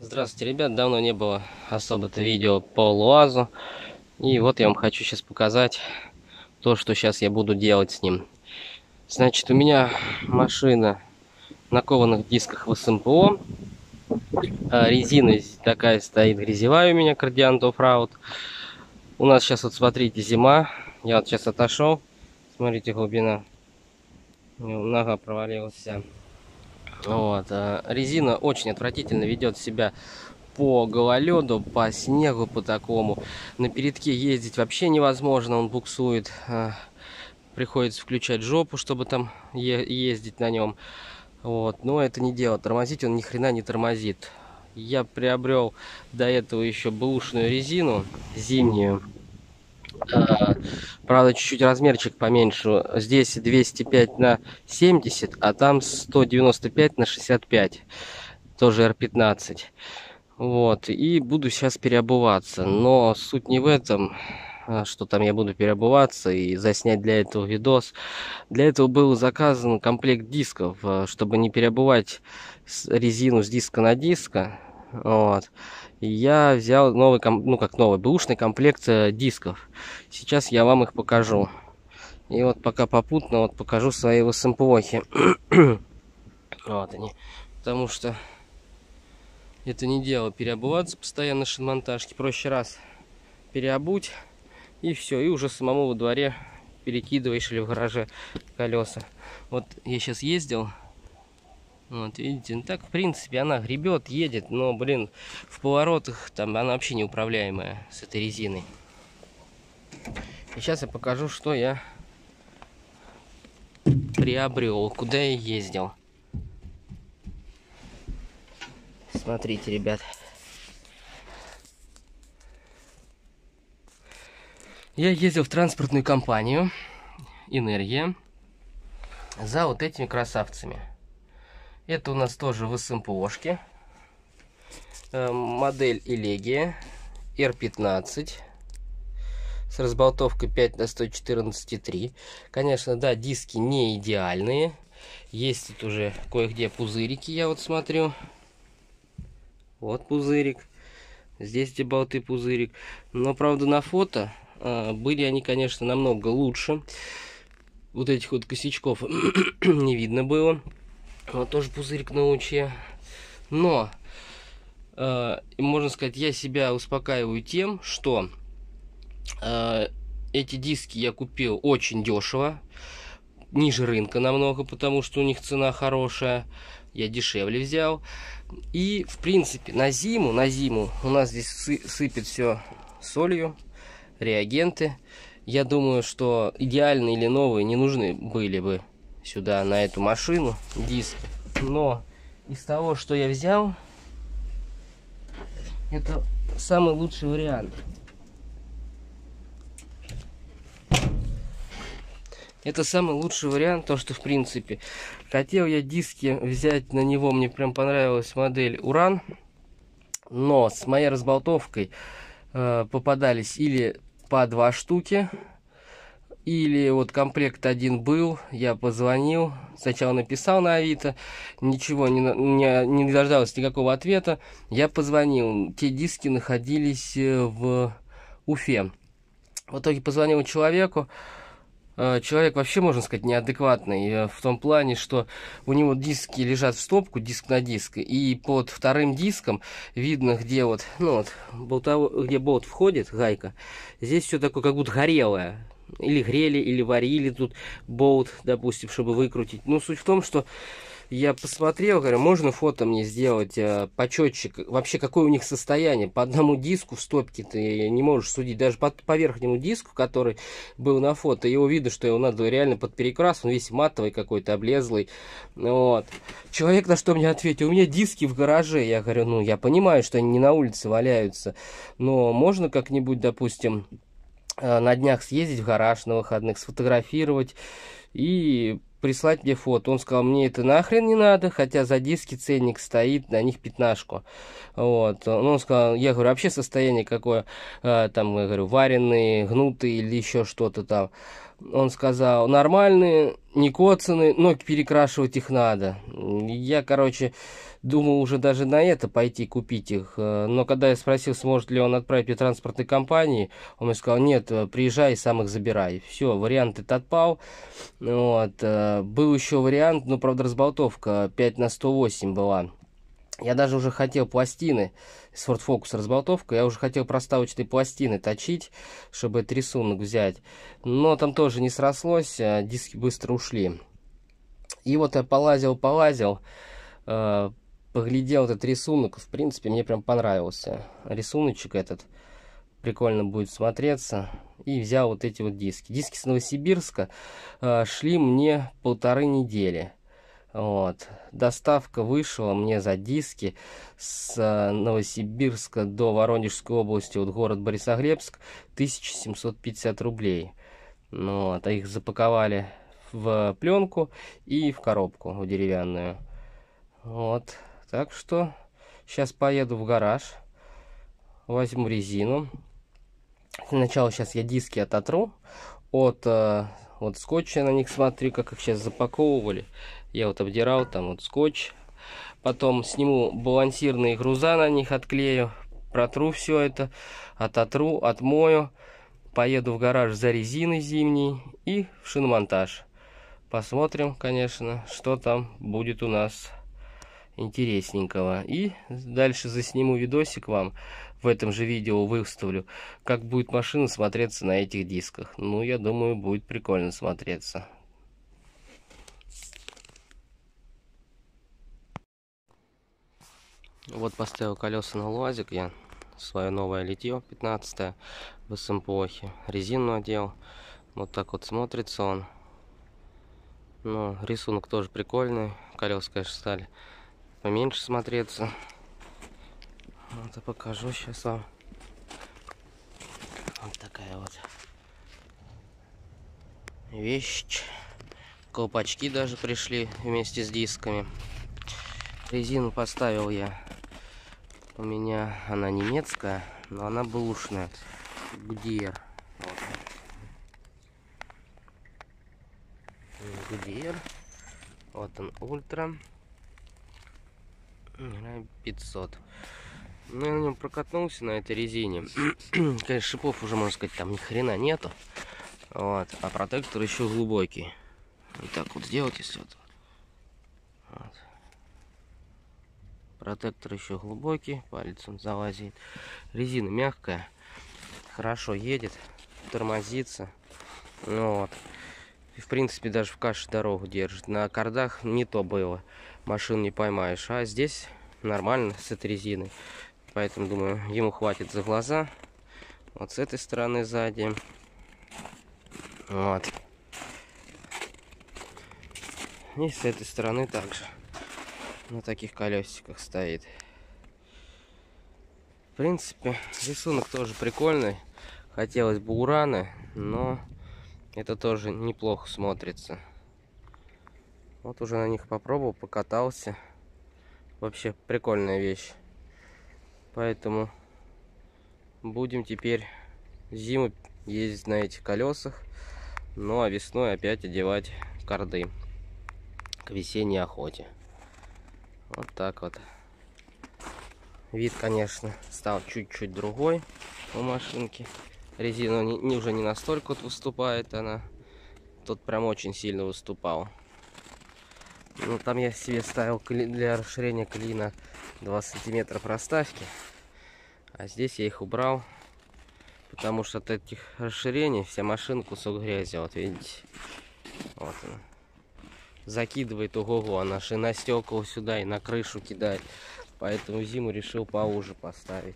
Здравствуйте, ребят, давно не было особо-то видео по ЛуАЗу. И вот я вам хочу сейчас показать то, что сейчас я буду делать с ним. Значит, у меня машина на кованых дисках в СМПО. Резина такая стоит грязевая у меня, Cordiant Offroad. У нас сейчас, вот смотрите, зима. Я вот сейчас отошел. Смотрите, глубина. Нога провалилась вся. Вот. Резина очень отвратительно ведет себя по гололеду, по снегу, по такому. На передке ездить вообще невозможно, он буксует. Приходится включать жопу, чтобы там ездить на нем. Вот. Но это не дело. Тормозить он ни хрена не тормозит. Я приобрел до этого еще бэушную резину зимнюю. Правда, чуть-чуть размерчик поменьше. Здесь 205 на 70, а там 195 на 65. Тоже R15. Вот, и буду сейчас переобуваться. Но суть не в этом, что там я буду переобуваться и заснять для этого видос. Для этого был заказан комплект дисков, чтобы не переобувать резину с диска на диска. Вот. И я взял новый, ну как новый, бэушный комплект дисков. Сейчас я вам их покажу. И вот пока попутно вот покажу свои ВСМПОхи. Вот они. Потому что это не дело переобуваться постоянно на шиномонтажке. Проще раз переобуть и все. И уже самому во дворе перекидываешь или в гараже колеса. Вот я сейчас ездил. Вот, видите, ну так в принципе она гребет, едет. Но, блин, в поворотах там она вообще неуправляемая с этой резиной. И сейчас я покажу, что я приобрел, куда я ездил. Смотрите, ребят. Я ездил в транспортную компанию «Энергия» за вот этими красавцами. Это у нас тоже в СМПОшке. Модель Элегия R15 с разболтовкой 5 на 114,3. Конечно, да, диски не идеальные. Есть тут уже кое-где пузырики, я вот смотрю. Вот пузырик. Здесь эти болты пузырик. Но, правда, на фото были они, конечно, намного лучше. Вот этих вот косячков не видно было. Вот тоже пузырик на луче. Но, можно сказать, я себя успокаиваю тем, что эти диски я купил очень дешево. Ниже рынка намного, потому что у них цена хорошая. Я дешевле взял. И, в принципе, на зиму у нас здесь сыпет все солью, реагенты. Я думаю, что идеальные или новые не нужны были бы сюда, на эту машину, диски. Но из того, что я взял, это самый лучший вариант. Это самый лучший вариант, то что в принципе хотел я диски взять на него, мне прям понравилась модель Уран, но с моей разболтовкой попадались или по 2 штуки, или вот комплект один был, я позвонил, сначала написал на Авито, ничего не дождался никакого ответа, я позвонил, те диски находились в Уфе. В итоге позвонил человеку. Человек вообще, можно сказать, неадекватный, в том плане, что у него диски лежат в стопку, диск на диск, и под вторым диском видно, где вот, ну вот, где болт входит, гайка, здесь все такое, как будто горелое. Или грели, или варили тут болт, допустим, чтобы выкрутить. Ну, суть в том, что я посмотрел, говорю, можно фото мне сделать почетчик, вообще какое у них состояние. По одному диску в стопке ты не можешь судить, даже по верхнему диску, который был на фото, его видно, что его надо реально под перекрас, он весь матовый какой-то, облезлый. Вот. Человек на что мне ответил: у меня диски в гараже. Я говорю, ну я понимаю, что они не на улице валяются, но можно как-нибудь, допустим, на днях съездить в гараж на выходных, сфотографировать и прислать мне фото. Он сказал, мне это нахрен не надо, хотя за диски ценник стоит, на них 15. Вот. Он сказал, я говорю, вообще состояние какое, там, я говорю, вареные, гнутые или еще что-то там. Он сказал, нормальные, не коцаны, но перекрашивать их надо. Я, короче, думал уже даже на это пойти купить их. Но когда я спросил, сможет ли он отправить мне транспортной компании, он мне сказал, нет, приезжай и сам их забирай. Все, вариант этот отпал. Вот. Был еще вариант, но, правда, разболтовка 5х108 была. Я даже уже хотел пластины с Ford Focus разболтовка, я уже хотел проставочные пластины точить, чтобы этот рисунок взять. Но там тоже не срослось, диски быстро ушли. И вот я полазил, поглядел этот рисунок. В принципе, мне прям понравился рисуночек этот. Прикольно будет смотреться. И взял вот эти вот диски. Диски с Новосибирска шли мне 1,5 недели. Вот. Доставка вышла мне за диски с Новосибирска до Воронежской области, вот город Борисоглебск, 1750 рублей. Вот. А их запаковали в пленку и в коробку в деревянную. Вот. Так что сейчас поеду в гараж, возьму резину. Сначала сейчас я диски ототру от вот скотча на них, смотрю, как их сейчас запаковывали. Я вот обдирал там вот скотч. Потом сниму балансирные груза на них, отклею, протру все это, ототру, отмою. Поеду в гараж за резиной зимней и в шиномонтаж. Посмотрим, конечно, что там будет у нас интересненького. И дальше засниму видосик вам, в этом же видео выставлю, как будет машина смотреться на этих дисках. Ну, я думаю, будет прикольно смотреться. Вот поставил колеса на УАЗик я, свое новое литье 15-е в СМПОХе. Резину надел. Вот так вот смотрится он. Но рисунок тоже прикольный. Колеса, конечно, стали поменьше смотреться. Вот я покажу сейчас вам. Вот такая вот вещь. Колпачки даже пришли вместе с дисками. Резину поставил я. У меня она немецкая, но она бэушная. Goodyear. Goodyear. Вот он, Ультра 500. Ну, я на нем прокатнулся, на этой резине. Конечно, шипов уже, можно сказать, там ни хрена нету. Вот. А протектор еще глубокий. Вот так вот сделать, если вот. Протектор еще глубокий, палец он залазит. Резина мягкая, хорошо едет, тормозится. Вот. И в принципе даже в каше дорогу держит. На кардах не то было, машин не поймаешь. А здесь нормально с этой резиной. Поэтому думаю, ему хватит за глаза. Вот с этой стороны сзади. Вот. И с этой стороны также. На таких колесиках стоит. В принципе, рисунок тоже прикольный. Хотелось бы урана, но это тоже неплохо смотрится. Вот уже на них попробовал, покатался. Вообще прикольная вещь. Поэтому будем теперь зиму ездить на этих колесах. Ну а весной опять одевать карды к весенней охоте. Вот так вот. Вид, конечно, стал чуть-чуть другой у машинки. Резина уже не настолько вот выступает она. Тут прям очень сильно выступал. Ну, там я себе ставил для расширения клина 2 сантиметра проставки. А здесь я их убрал. Потому что от этих расширений вся машина кусок грязи. Вот видите. Вот она. Закидывает, ого-го, она и на стекла сюда, и на крышу кидает. Поэтому зиму решил поуже поставить.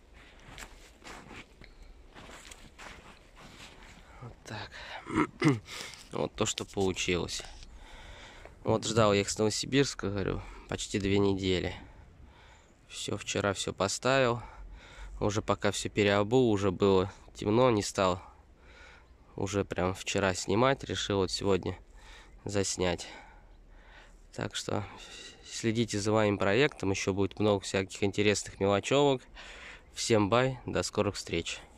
Вот так. Вот то, что получилось. Вот ждал я их с Новосибирска, говорю, почти 2 недели. Все, вчера все поставил. Уже пока все переобул, уже было темно, не стал уже прям вчера снимать. Решил вот сегодня заснять. Так что следите за моим проектом. Еще будет много всяких интересных мелочевок. Всем бай, до скорых встреч.